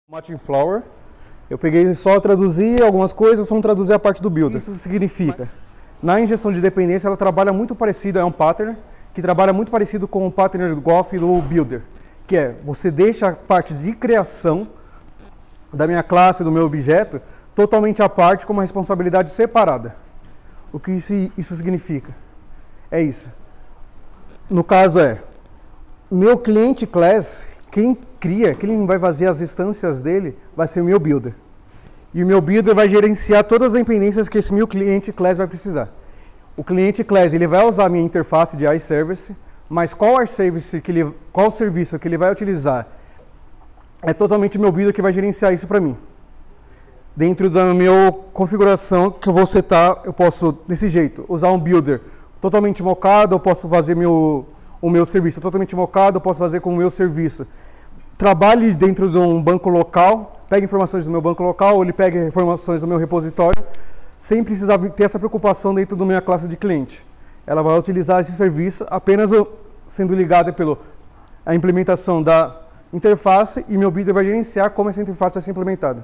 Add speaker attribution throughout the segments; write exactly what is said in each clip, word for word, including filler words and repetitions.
Speaker 1: Martin Flower. Eu peguei só traduzir algumas coisas, só traduzir a parte do builder. Isso significa, na injeção de dependência, ela trabalha muito parecido, é um pattern, que trabalha muito parecido com o pattern do Goff e do builder, que é, você deixa a parte de criação da minha classe, do meu objeto, totalmente à parte, com uma responsabilidade separada. O que isso, isso significa? É isso. No caso é, meu cliente class, quem cria, quem vai fazer as instâncias dele, vai ser o meu builder. E o meu builder vai gerenciar todas as dependências que esse meu cliente class vai precisar. O cliente class, ele vai usar a minha interface de iService, mas qual iService que ele, qual serviço que ele vai utilizar, é totalmente meu builder que vai gerenciar isso para mim. Dentro da minha configuração que eu vou setar, eu posso, desse jeito, usar um builder totalmente mocado, eu posso fazer meu, o meu serviço totalmente mocado, eu posso fazer com o meu serviço. Trabalhe dentro de um banco local, pegue informações do meu banco local, ou ele pega informações do meu repositório, sem precisar ter essa preocupação dentro da minha classe de cliente. Ela vai utilizar esse serviço apenas sendo ligada pela a implementação da interface, e meu builder vai gerenciar como essa interface vai ser implementada.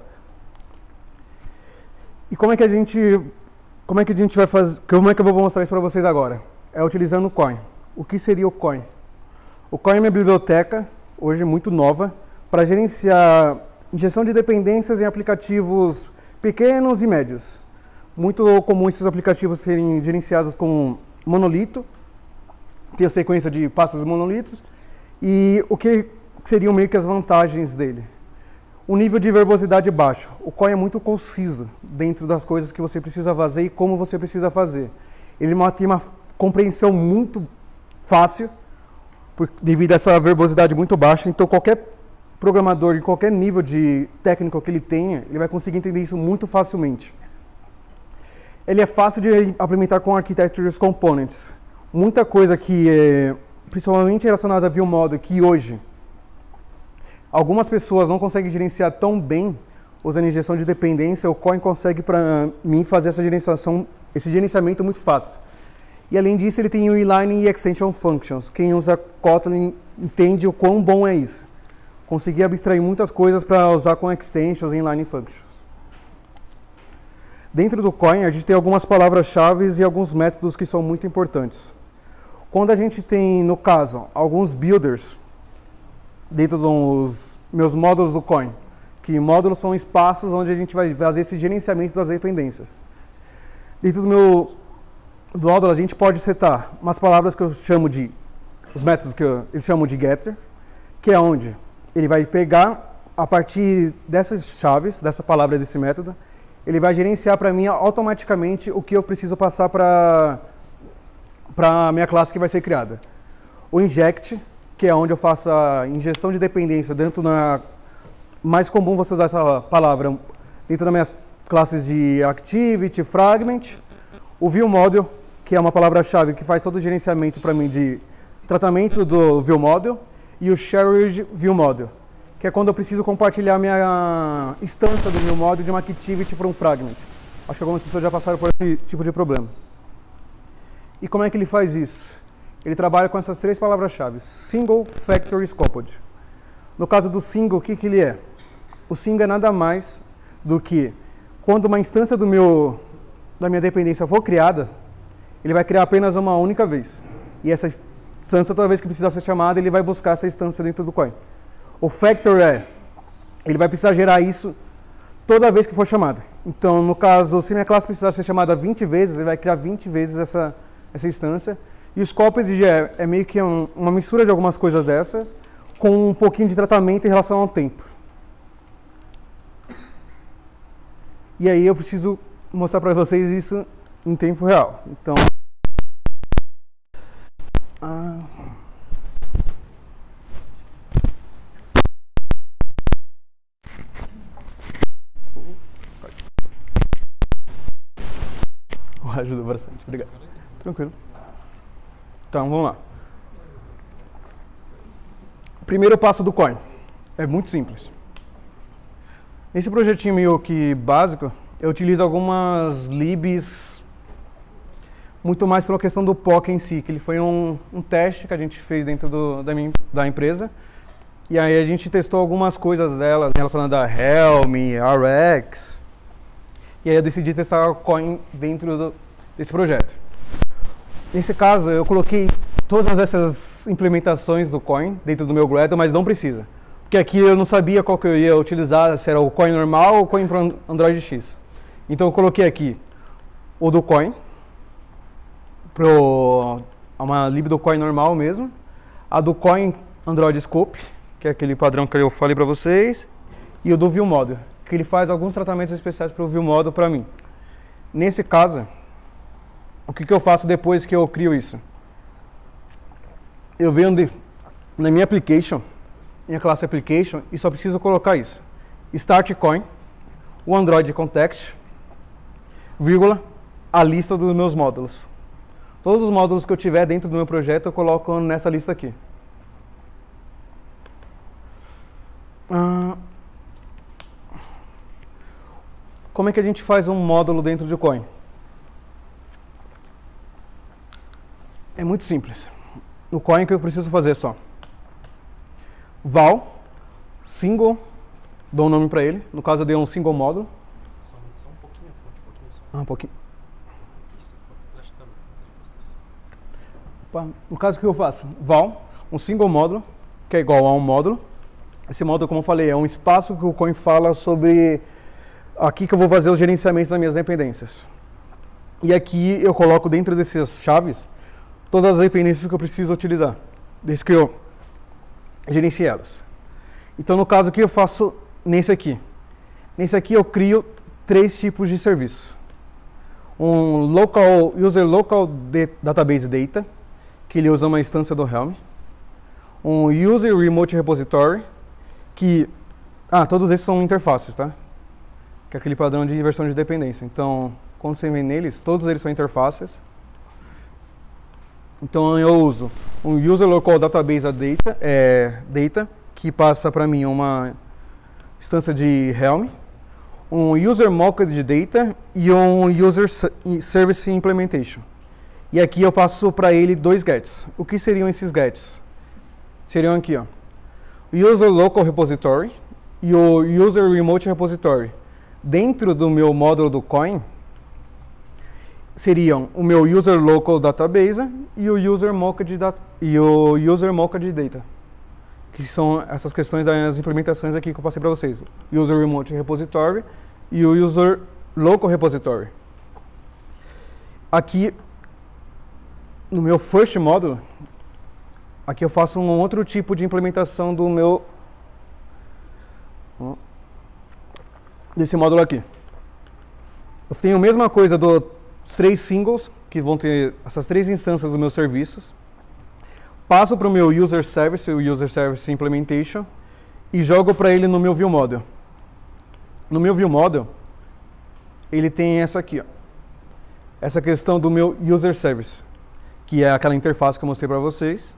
Speaker 1: E como é que a gente, como é que a gente vai fazer, como é que eu vou mostrar isso para vocês agora? É utilizando o Coin. O que seria o Coin? O Coin é uma biblioteca, hoje muito nova, para gerenciar injeção de dependências em aplicativos pequenos e médios. Muito comum esses aplicativos serem gerenciados com monolito, tem a sequência de pastas de monolitos, e o que seriam meio que as vantagens dele? O nível de verbosidade baixo. O Coin é muito conciso dentro das coisas que você precisa fazer e como você precisa fazer. Ele tem uma compreensão muito fácil, por, devido a essa verbosidade muito baixa, então qualquer programador, em qualquer nível de técnico que ele tenha, ele vai conseguir entender isso muito facilmente. Ele é fácil de implementar com Architectures Components. Muita coisa que é, principalmente relacionada a View Model, que hoje algumas pessoas não conseguem gerenciar tão bem usando injeção de dependência, o Coin consegue para mim fazer essa gerenciação, esse gerenciamento muito fácil. E além disso, ele tem o Inline e Extension Functions. Quem usa Kotlin entende o quão bom é isso. Conseguir abstrair muitas coisas para usar com Extensions e Inline Functions. Dentro do Coin, a gente tem algumas palavras-chave e alguns métodos que são muito importantes. Quando a gente tem, no caso, alguns builders dentro dos meus módulos do Coin, que módulos são espaços onde a gente vai fazer esse gerenciamento das dependências. Dentro do meu do módulo, a gente pode setar umas palavras que eu chamo de, os métodos que eu, eles chamam de getter, que é onde ele vai pegar, a partir dessas chaves, dessa palavra, desse método, ele vai gerenciar para mim automaticamente o que eu preciso passar para para a minha classe que vai ser criada. O inject, que é onde eu faço a injeção de dependência dentro da... Mais comum você usar essa palavra dentro das minhas classes de Activity, Fragment. O ViewModel, que é uma palavra-chave que faz todo o gerenciamento para mim de tratamento do ViewModel. E o Shared ViewModel, que é quando eu preciso compartilhar minha instância do ViewModel de uma Activity para um Fragment. Acho que algumas pessoas já passaram por esse tipo de problema. E como é que ele faz isso? Ele trabalha com essas três palavras-chave: Single, Factor e Scoped. No caso do Single, o que, que ele é? O Single é nada mais do que quando uma instância do meu, da minha dependência for criada, ele vai criar apenas uma única vez. E essa instância, toda vez que precisar ser chamada, ele vai buscar essa instância dentro do Coin. O Factor é, ele vai precisar gerar isso toda vez que for chamada. Então, no caso, se minha classe precisar ser chamada vinte vezes, ele vai criar vinte vezes essa, essa instância. E o Scoped é, é meio que um, uma mistura de algumas coisas dessas, com um pouquinho de tratamento em relação ao tempo. E aí eu preciso mostrar para vocês isso em tempo real. Então, ah, ajuda bastante, obrigado. Tranquilo. Então, vamos lá. O primeiro passo do Coin é muito simples. Nesse projetinho meu aqui básico, eu utilizo algumas libs muito mais pela questão do P O C em si, que ele foi um, um teste que a gente fez dentro do, da, minha, da empresa, E aí a gente testou algumas coisas dela relacionadas a Helm, R X. E aí eu decidi testar a Coin dentro do, desse projeto. Nesse caso, eu coloquei todas essas implementações do Coin dentro do meu Gradle, mas não precisa. Porque aqui eu não sabia qual que eu ia utilizar, se era o Coin normal ou o Coin para Android X. Então eu coloquei aqui o do Coin, pro uma lib do Coin normal mesmo, a do Coin Android Scope, que é aquele padrão que eu falei para vocês, e o do ViewModel, que ele faz alguns tratamentos especiais para o ViewModel para mim. Nesse caso, o que, que eu faço depois que eu crio isso? Eu venho de, na minha application, minha classe application, e só preciso colocar isso. Start Coin, o Android Context, vírgula, a lista dos meus módulos. Todos os módulos que eu tiver dentro do meu projeto eu coloco nessa lista aqui. Ah, como é que a gente faz um módulo dentro de Coin? É muito simples. No Coin, o que eu preciso fazer só? Val, single, dou um nome para ele. No caso, eu dei um single módulo.
Speaker 2: Só, só um pouquinho a fonte, um pouquinho só.
Speaker 1: Ah, um pouquinho.
Speaker 2: Isso,
Speaker 1: No caso, o que eu faço? Val, um single módulo, que é igual a um módulo. Esse módulo, como eu falei, é um espaço que o Coin fala sobre aqui que eu vou fazer os gerenciamentos das minhas dependências. E aqui eu coloco dentro dessas chaves todas as dependências que eu preciso utilizar, desde que eu gerencie elas. Então, no caso, o que eu faço nesse aqui? Nesse aqui eu crio três tipos de serviço. Um local, user local database data, que ele usa uma instância do Helm. Um user remote repository, que... Ah, todos esses são interfaces, tá? Que é aquele padrão de versão de dependência. Então, quando você vem neles, todos eles são interfaces. Então, eu uso um user local database data, é, data que passa para mim uma instância de Helm, um user mocked data e um user service implementation. E aqui eu passo para ele dois gets. O que seriam esses gets? Seriam aqui, ó, user local repository e o user remote repository. Dentro do meu módulo do Coin, seriam o meu user local database e o user mocked data, e o user mocked data, que são essas questões das implementações aqui que eu passei para vocês. User remote repository e o user local repository. Aqui no meu first módulo, aqui eu faço um outro tipo de implementação do meu desse módulo aqui. Eu tenho a mesma coisa dos três singles, que vão ter essas três instâncias dos meus serviços. Passo para o meu user service, o user service implementation, e jogo para ele no meu view model. No meu view model, ele tem essa aqui, ó, essa questão do meu user service, que é aquela interface que eu mostrei para vocês.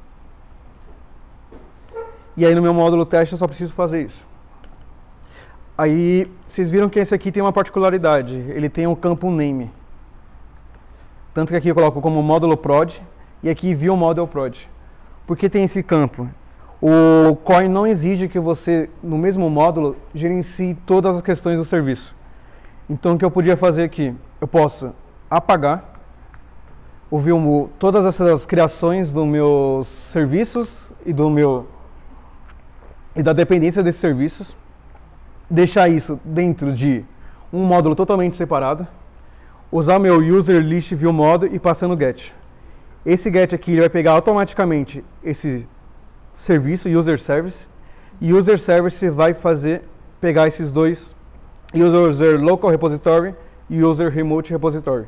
Speaker 1: E aí no meu módulo teste eu só preciso fazer isso. Aí vocês viram que esse aqui tem uma particularidade, ele tem um campo name. Tanto que aqui eu coloco como módulo prod e aqui view model prod. Por que tem esse campo? O Coin não exige que você, no mesmo módulo, gerencie todas as questões do serviço. Então o que eu podia fazer aqui? Eu posso apagar o view, todas essas criações dos meus serviços e do meu e da dependência desses serviços, deixar isso dentro de um módulo totalmente separado, usar meu user list view model e passar no get. Esse get aqui ele vai pegar automaticamente esse serviço, user service, e user service vai fazer pegar esses dois, user local repository e user remote repository.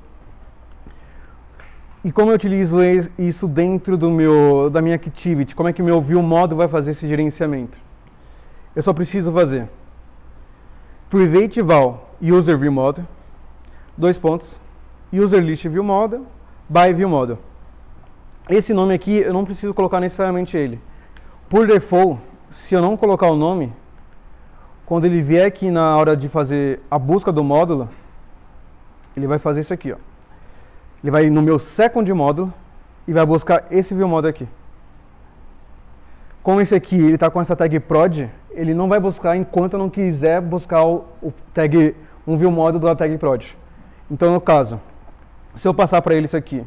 Speaker 1: E como eu utilizo isso dentro do meu, da minha activity? Como é que meu view model vai fazer esse gerenciamento? Eu só preciso fazer private val user view model, dois pontos, user list view model, by view model. Esse nome aqui eu não preciso colocar necessariamente ele. Por default, se eu não colocar o nome, quando ele vier aqui na hora de fazer a busca do módulo, ele vai fazer isso aqui, ó. Ele vai no meu second módulo e vai buscar esse view model aqui. como esse aqui ele está com essa tag prod, ele não vai buscar enquanto eu não quiser buscar o, o tag, um view model da tag prod. Então, no caso, se eu passar para ele isso aqui,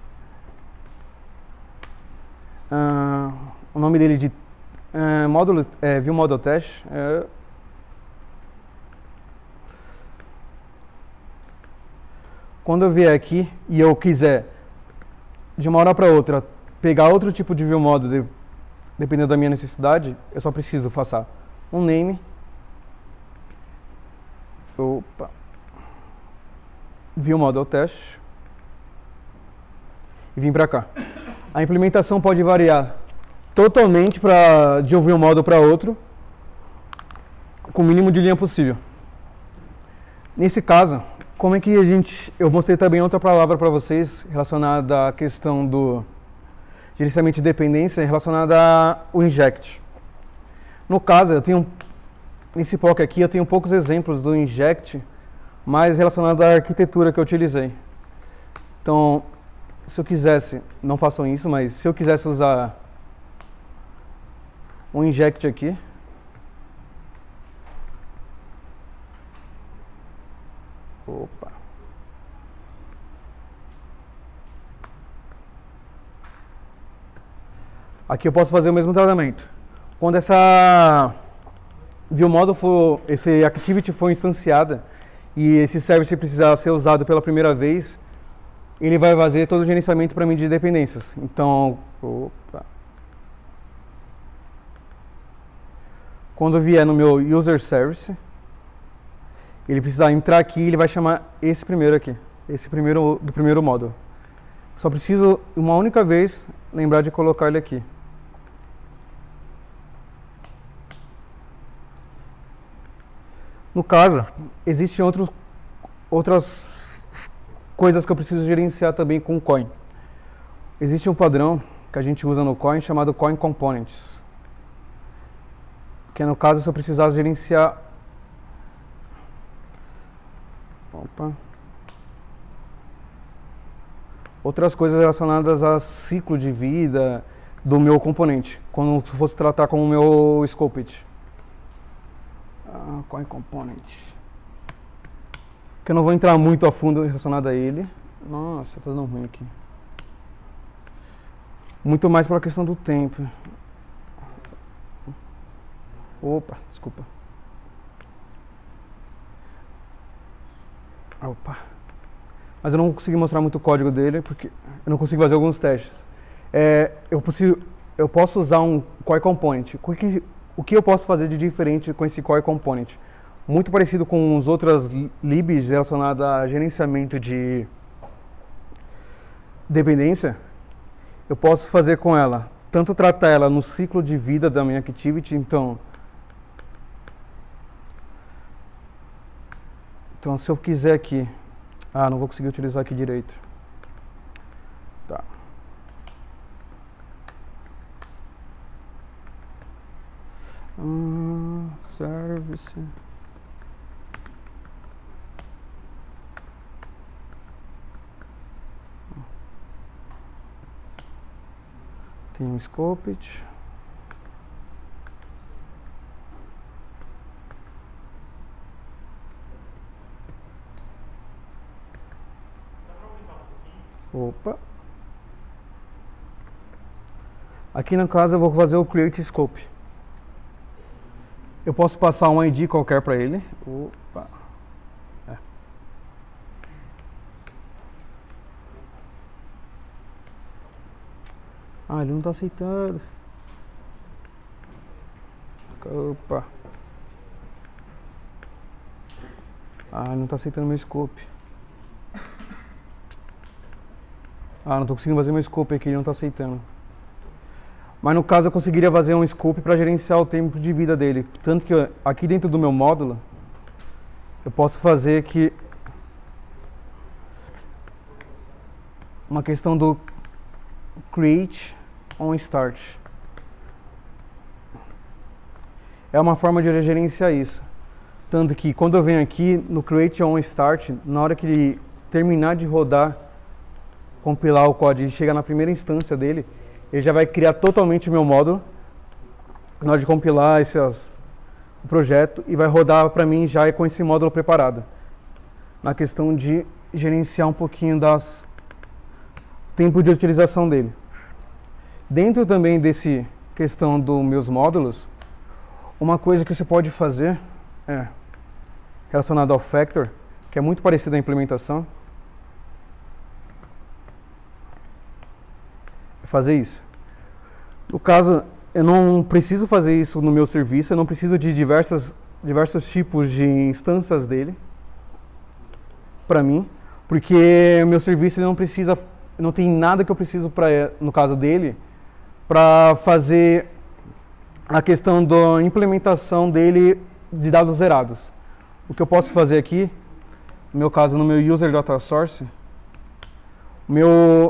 Speaker 1: uh, o nome dele de uh, módulo, é, view model test, é, quando eu vier aqui e eu quiser, de uma hora para outra, pegar outro tipo de view model, de, dependendo da minha necessidade, eu só preciso passar um name, opa, view model test, e vim para cá. A implementação pode variar totalmente pra, de um view model para outro, com o mínimo de linha possível. Nesse caso, como é que a gente... Eu mostrei também outra palavra para vocês relacionada à questão do gerenciamento de dependência, relacionada ao inject. No caso, eu tenho... Nesse P O C aqui, eu tenho poucos exemplos do inject, mas relacionado à arquitetura que eu utilizei. Então, se eu quisesse... Não façam isso, mas se eu quisesse usar um inject aqui, opa. Aqui eu posso fazer o mesmo tratamento. Quando essa view model for, esse activity for instanciada e esse service precisar ser usado pela primeira vez, ele vai fazer todo o gerenciamento para mim de dependências. Então, opa. Quando eu vier no meu user service, ele precisa entrar aqui e ele vai chamar esse primeiro aqui, esse primeiro do primeiro módulo. Só preciso, uma única vez, lembrar de colocar ele aqui. No caso, existem outros, outras coisas que eu preciso gerenciar também com o Coin. Existe um padrão que a gente usa no Coin chamado Coin Components, que é no caso se eu precisar gerenciar Opa. outras coisas relacionadas a ciclo de vida do meu componente, quando eu fosse tratar com o meu Scoped. Ah, Coin Component. Que eu não vou entrar muito a fundo relacionado a ele. Nossa, tá dando ruim aqui. Muito mais pela questão do tempo. Opa, desculpa. Opa. Mas eu não consegui mostrar muito o código dele, porque eu não consigo fazer alguns testes. É, eu, possível, eu posso usar um Core Component. O que, o que eu posso fazer de diferente com esse Core Component? Muito parecido com as outras libs relacionadas a gerenciamento de dependência, eu posso fazer com ela, tanto tratar ela no ciclo de vida da minha activity, então... Então, se eu quiser aqui... Ah, não vou conseguir utilizar aqui direito. Tá. Hum, service... Tem um Scoped. Opa. Aqui no caso eu vou fazer o Create Scope. Eu posso passar um I D qualquer para ele. Opa. É. Ah, ele não está aceitando. Opa. Ah, ele não está aceitando meu scope. Ah, não estou conseguindo fazer meu scope aqui, ele não está aceitando. Mas no caso eu conseguiria fazer um scope para gerenciar o tempo de vida dele. Tanto que eu, aqui dentro do meu módulo, eu posso fazer que uma questão do create on start. É uma forma de gerenciar isso. Tanto que quando eu venho aqui no create on start, na hora que ele terminar de rodar, compilar o código e chegar na primeira instância dele, ele já vai criar totalmente o meu módulo na hora de compilar esse o projeto e vai rodar para mim já com esse módulo preparado. Na questão de gerenciar um pouquinho das tempo de utilização dele. Dentro também desse questão dos meus módulos, uma coisa que você pode fazer é relacionado ao Factor, que é muito parecido à implementação, é fazer isso. No caso, eu não preciso fazer isso no meu serviço, eu não preciso de diversas, diversos tipos de instâncias dele para mim, porque o meu serviço ele não precisa, não tem nada que eu preciso para, no caso dele, para fazer a questão da implementação dele de dados zerados. O que eu posso fazer aqui, no meu caso, no meu user data source, meu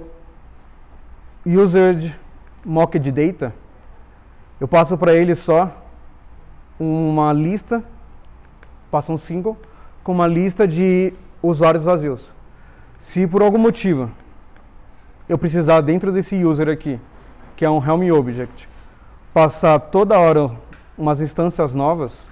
Speaker 1: user mocked data, eu passo para ele só uma lista, passo um single, com uma lista de usuários vazios. Se por algum motivo eu precisar dentro desse user aqui, que é um Helm Object, passar toda hora umas instâncias novas,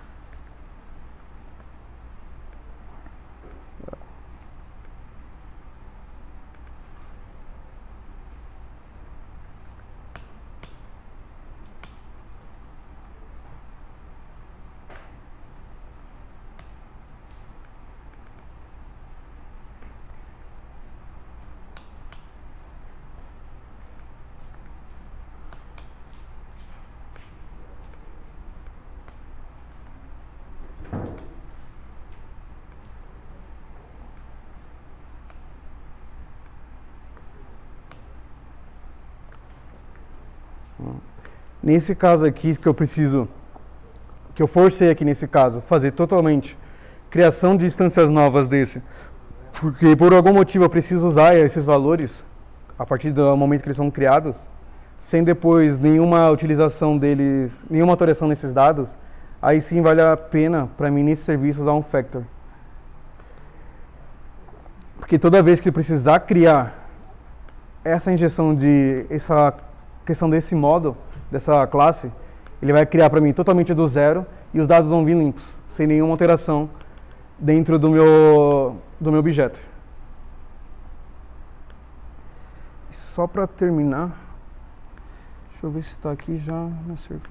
Speaker 1: nesse caso aqui que eu preciso, que eu forcei aqui nesse caso, fazer totalmente criação de instâncias novas desse, porque por algum motivo eu preciso usar esses valores a partir do momento que eles são criados, sem depois nenhuma utilização deles, nenhuma alteração nesses dados, aí sim vale a pena para mim nesse serviço usar um Factor. Porque toda vez que eu precisar criar essa injeção de, essa questão desse módulo, dessa classe, ele vai criar para mim totalmente do zero e os dados vão vir limpos, sem nenhuma alteração dentro do meu, do meu objeto. Só para terminar, deixa eu ver se está aqui já no serviço.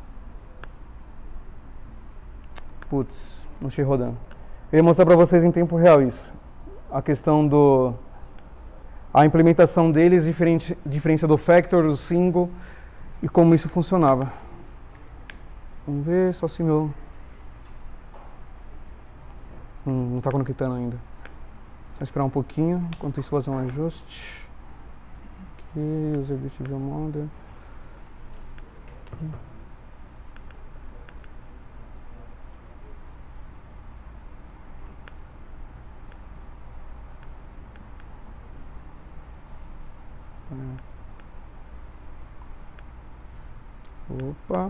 Speaker 1: Putz, não achei rodando. Eu ia mostrar para vocês em tempo real isso. A questão do... a implementação deles, diferente, diferença do Factor, do Single, e como isso funcionava. Vamos ver só se meu... Hum, não está conectando ainda. Só esperar um pouquinho, enquanto isso fazer um ajuste. Aqui, user view model. Aqui. Opa.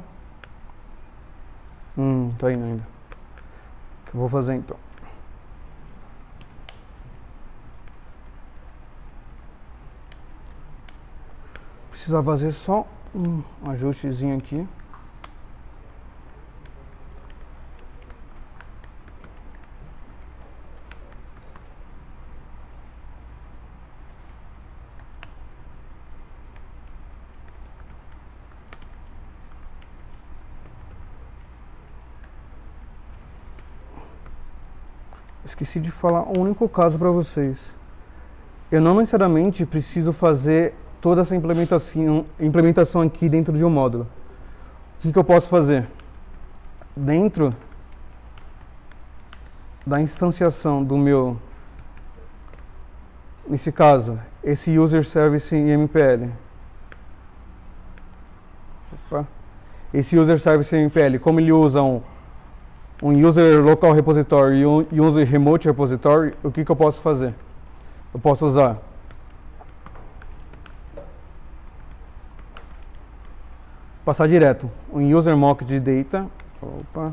Speaker 1: Hum, tá indo ainda. O que eu vou fazer então? Precisa fazer só um ajustezinho aqui. Esqueci de falar um único caso para vocês. Eu não necessariamente preciso fazer toda essa implementação, implementação aqui dentro de um módulo. O que, que eu posso fazer? Dentro da instanciação do meu, nesse caso, esse user service em M P L. Opa. Esse user service em M P L, como ele usa um um user local repository e um user remote repository, o que, que eu posso fazer? Eu posso usar passar direto um user mocked data, opa,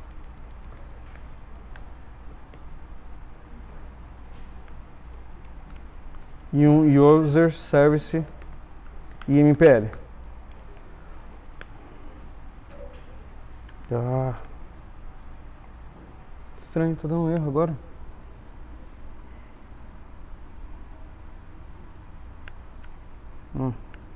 Speaker 1: e um user service I M P L. Ah. Estranho, tá dando um erro agora. Hum.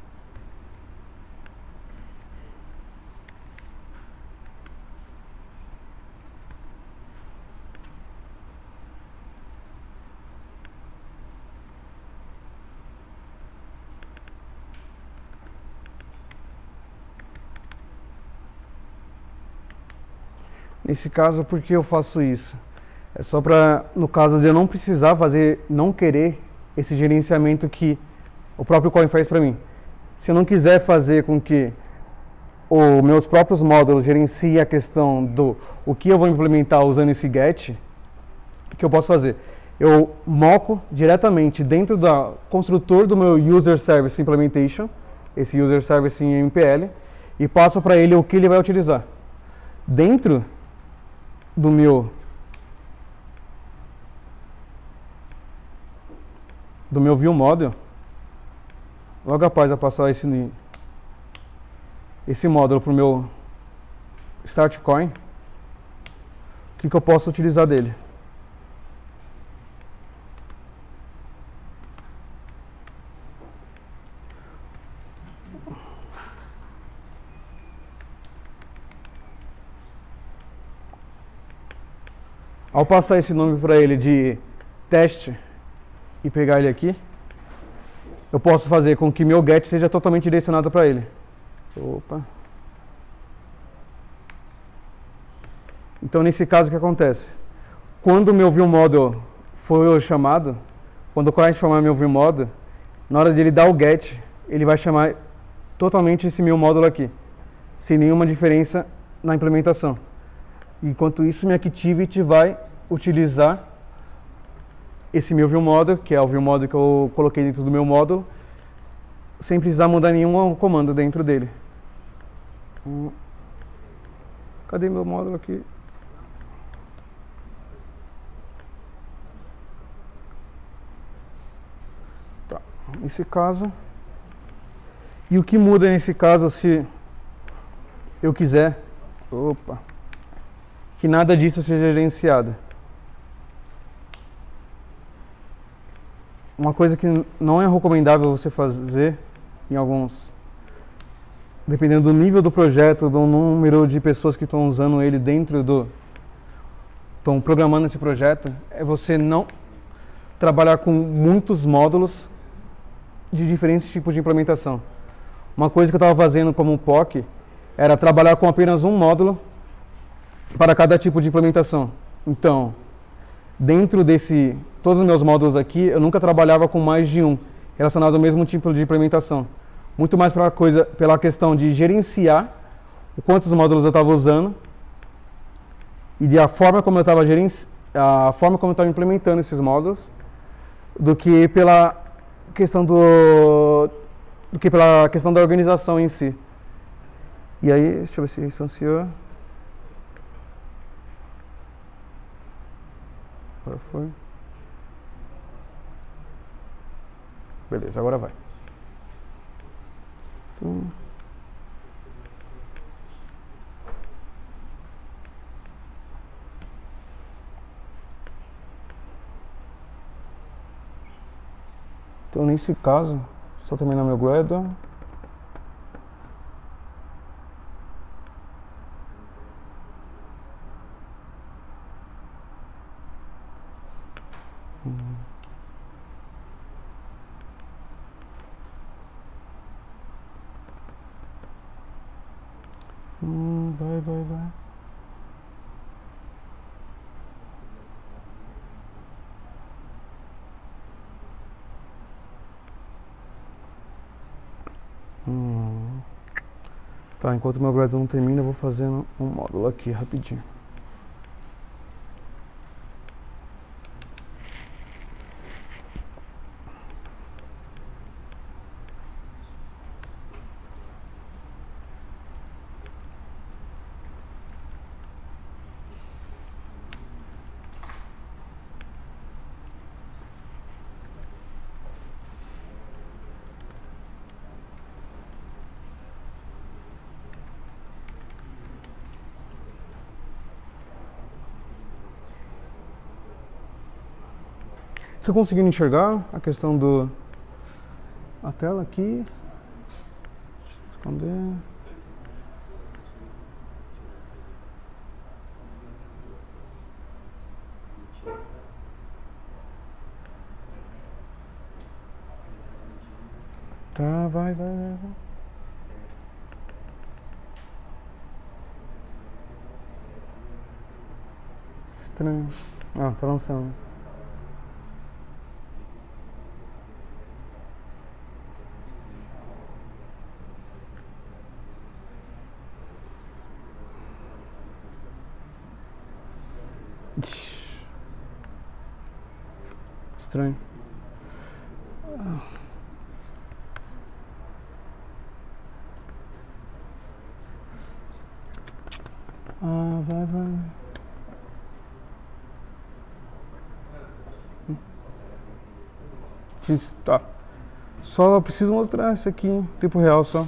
Speaker 1: Nesse caso, por que eu faço isso? É só para, no caso de eu não precisar fazer, não querer esse gerenciamento que o próprio Coin faz para mim. Se eu não quiser fazer com que os meus próprios módulos gerenciem a questão do o que eu vou implementar usando esse get, o que eu posso fazer? Eu moco diretamente dentro do construtor do meu User Service Implementation, esse User Service em M P L, e passo para ele o que ele vai utilizar. Dentro do meu do meu view model, logo após eu passar esse esse módulo para o meu start coin, o que, que eu posso utilizar dele? Ao passar esse nome para ele de teste e pegar ele aqui, eu posso fazer com que meu get seja totalmente direcionado para ele. Opa. Então, nesse caso, o que acontece? Quando o meu viewModel for chamado, quando o client chamar meu viewModel, na hora de ele dar o get, ele vai chamar totalmente esse meu módulo aqui, sem nenhuma diferença na implementação. Enquanto isso, minha Activity vai utilizar esse meu viewModel, que é o viewModel que eu coloquei dentro do meu módulo, sem precisar mudar nenhum comando dentro dele. Hum. Cadê meu módulo aqui? Tá. Nesse caso. E o que muda nesse caso se eu quiser? Opa. Que nada disso seja gerenciado. Uma coisa que não é recomendável você fazer em alguns, dependendo do nível do projeto, do número de pessoas que estão usando ele dentro do, estão programando esse projeto, é você não trabalhar com muitos módulos de diferentes tipos de implementação. Uma coisa que eu estava fazendo como um P O C era trabalhar com apenas um módulo para cada tipo de implementação. Então, dentro desse, todos os meus módulos aqui, eu nunca trabalhava com mais de um, relacionado ao mesmo tipo de implementação. Muito mais pela, coisa, pela questão de gerenciar o quantos módulos eu estava usando e de a forma como eu estava gerenci, a forma como eu estava implementando esses módulos, do que pela questão do, do que pela questão da organização em si. E aí, deixa eu ver se instanciou. Agora foi. Beleza, agora vai. Então, então nesse caso, só terminar meu Gradle. Hum. Hum, vai, vai, vai. Hum. Tá, enquanto meu Gradle não termina, eu vou fazendo um módulo aqui rapidinho. Você conseguindo enxergar a questão do... a tela aqui? Esconder... Tá, vai, vai, vai, vai. Estranho. Ah, tá lançando. Estranho. Ah, vai, vai. Isso, tá. Só preciso mostrar isso aqui em tempo real só.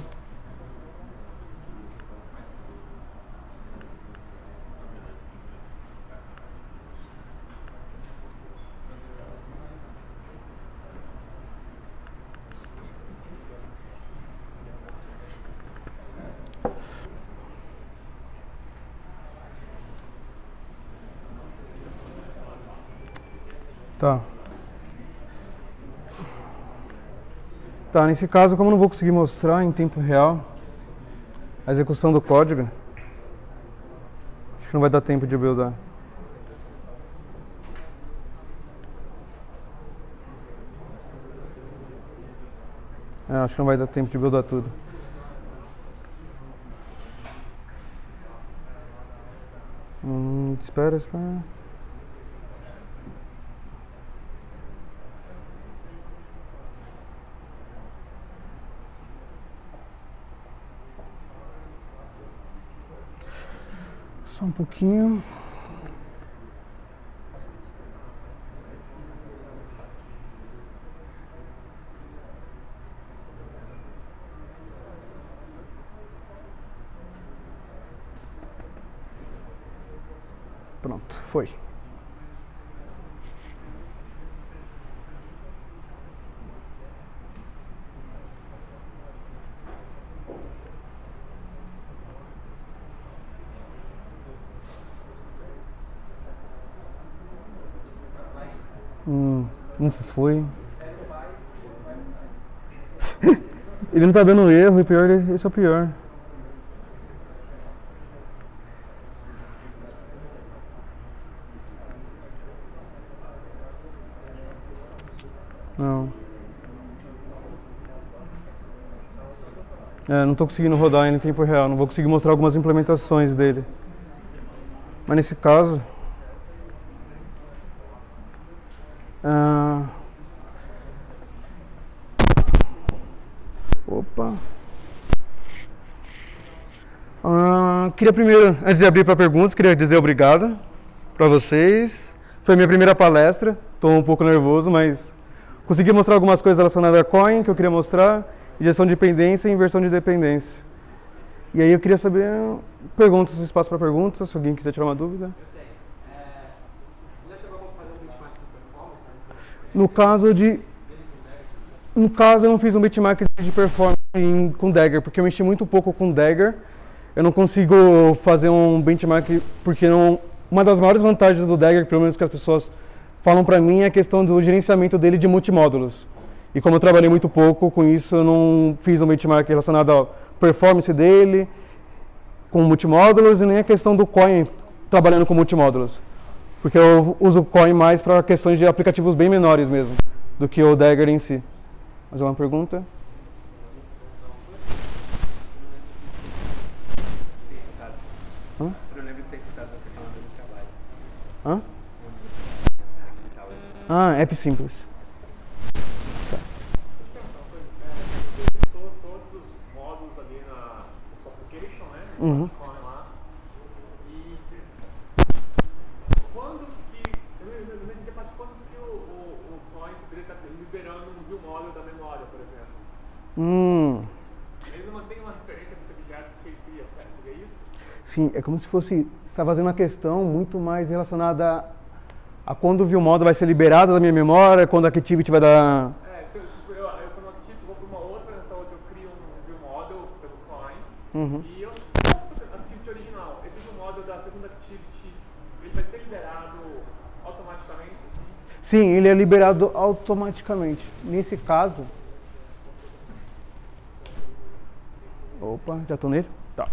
Speaker 1: Tá. Tá, nesse caso, como eu não vou conseguir mostrar em tempo real a execução do código, acho que não vai dar tempo de buildar. É, acho que não vai dar tempo de buildar tudo. Hum, espera, espera. Só um pouquinho. Pronto, foi. Hum, não foi. Ele não tá dando erro, e pior, esse é o pior. Não. É, não tô conseguindo rodar ainda em tempo real, não vou conseguir mostrar algumas implementações dele. Mas nesse caso... Ah, opa. Ah, queria primeiro, antes de abrir para perguntas, queria dizer obrigado para vocês. Foi a minha primeira palestra, estou um pouco nervoso, mas consegui mostrar algumas coisas relacionadas a coin que eu queria mostrar, injeção de dependência e inversão de dependência. E aí eu queria saber, perguntas, espaço para perguntas, se alguém quiser tirar uma dúvida. No caso de, no caso eu não fiz um benchmark de performance em, com Dagger, porque eu mexi muito pouco com Dagger. Eu não consigo fazer um benchmark porque não, uma das maiores vantagens do Dagger, pelo menos que as pessoas falam para mim, é a questão do gerenciamento dele de multimódulos. E como eu trabalhei muito pouco com isso, eu não fiz um benchmark relacionado à performance dele com multimódulos e nem a questão do coin trabalhando com multimódulos. Porque eu uso o coin mais para questões de aplicativos bem menores mesmo, do que o Dagger em si. Mais uma pergunta? Hã?
Speaker 2: Eu lembro de ter escutado você falando do
Speaker 1: Hã?
Speaker 2: trabalho.
Speaker 1: Ah, app simples. Tá.
Speaker 2: Você listou todos os módulos ali na sua application, né?
Speaker 1: Uhum.
Speaker 2: Lá. E quando que, eu não entendi a parte de quando que o, o, o coin poderia estar liberando um view model da memória, por exemplo.
Speaker 1: Hum.
Speaker 2: Ele não mantém uma referência para esse objeto que ele cria, seria isso?
Speaker 1: Sim, é como se fosse, você está fazendo uma questão muito mais relacionada a quando o view model vai ser liberado da minha memória, quando a activity vai dar...
Speaker 2: É, se, se eu estou no activity, vou para uma outra, nessa outra eu crio um view model pelo coin,
Speaker 1: Uhum.
Speaker 2: e eu sigo a activity original. Esse view model da segunda activity, ele vai ser liberado automaticamente? Assim?
Speaker 1: Sim, ele é liberado automaticamente. Nesse caso... Opa, já estou nele? Tá.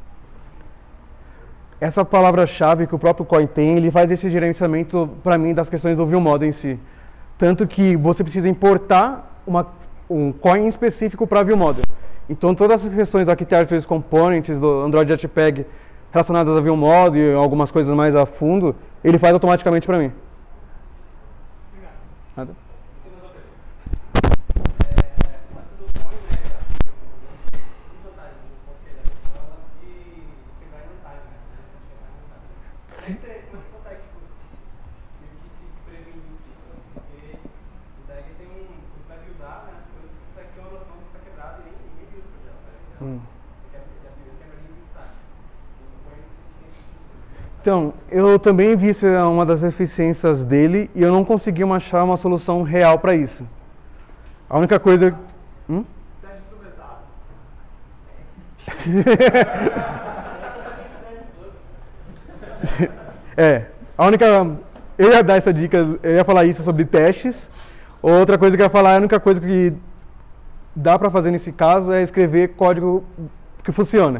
Speaker 1: Essa palavra-chave que o próprio coin tem, ele faz esse gerenciamento para mim das questões do view model em si. Tanto que você precisa importar uma, um coin específico para view model. Então todas as questões do Architectures Components, do Android JPEG relacionadas a view model e algumas coisas mais a fundo, ele faz automaticamente para mim. Nada? Então, eu também vi isso é uma das deficiências dele e eu não consegui achar uma solução real para isso. A única coisa... Hum?
Speaker 2: Teste instrumentado.
Speaker 1: É, a única... Eu ia dar essa dica, eu ia falar isso sobre testes. Outra coisa que eu ia falar, a única coisa que dá para fazer nesse caso é escrever código que funciona.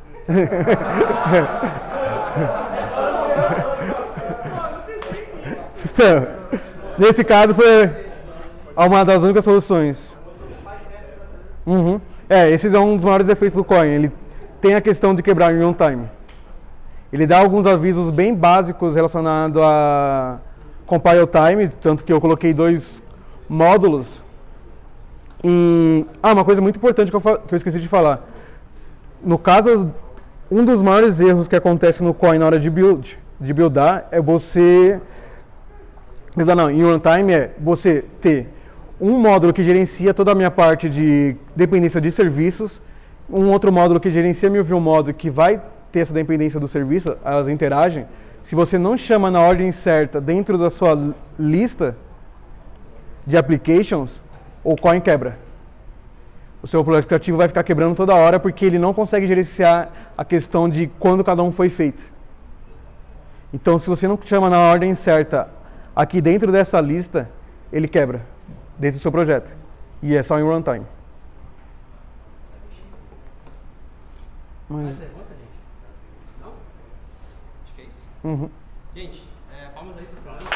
Speaker 1: Então, nesse caso foi uma das únicas soluções. Uhum. É, esse é um dos maiores defeitos do coin. Ele tem a questão de quebrar em runtime. Ele dá alguns avisos bem básicos relacionados a compile time, tanto que eu coloquei dois módulos. E, ah, uma coisa muito importante que eu, que eu esqueci de falar. No caso, um dos maiores erros que acontece no coin na hora de build, de buildar, é você... Não, não, em runtime é você ter um módulo que gerencia toda a minha parte de dependência de serviços, um outro módulo que gerencia meu view model que vai ter essa dependência do serviço, elas interagem. Se você não chama na ordem certa dentro da sua lista de applications, o coin quebra. O seu aplicativo vai ficar quebrando toda hora porque ele não consegue gerenciar a questão de quando cada um foi feito. Então, se você não chama na ordem certa aqui dentro dessa lista, ele quebra dentro do seu projeto. E é só em runtime. Mas...
Speaker 3: Mais pergunta, gente? Não? Acho que é isso.
Speaker 1: Uhum.
Speaker 3: Gente, é, palmas aí pro plano.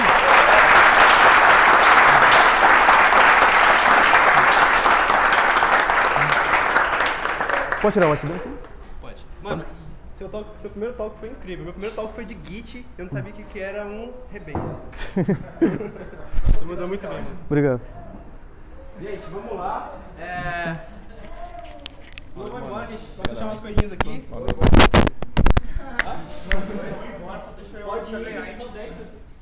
Speaker 1: Pode tirar o U S B aqui?
Speaker 3: Pode. Mano, seu, talk, seu primeiro talk foi incrível. Meu primeiro talk foi de Git, eu não sabia o que, que era um rebase. Você mandou muito bem, mano.
Speaker 1: Obrigado.
Speaker 3: Gente, vamos lá. É... Não vou embora, gente. Vai deixar umas coisinhas aqui. Pode ir, só dez pessoas.